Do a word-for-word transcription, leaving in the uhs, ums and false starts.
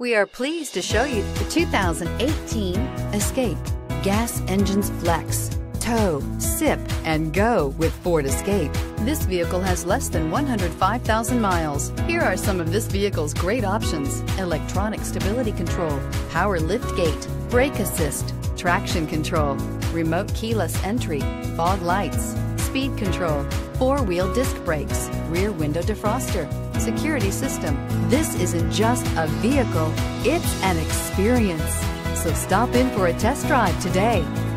We are pleased to show you the two thousand eighteen Escape. Gas engines flex, tow, sip, and go with Ford Escape. This vehicle has less than one hundred five thousand miles. Here are some of this vehicle's great options: electronic stability control, power lift gate, brake assist, traction control, remote keyless entry, fog lights, speed control, four-wheel disc brakes, rear window defroster, security system. This isn't just a vehicle, it's an experience. So stop in for a test drive today.